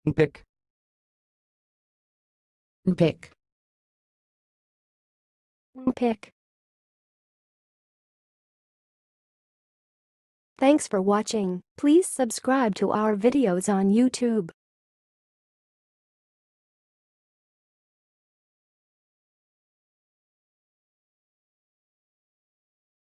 npic, npic, npic. Thanks for watching. Please subscribe to our videos on YouTube.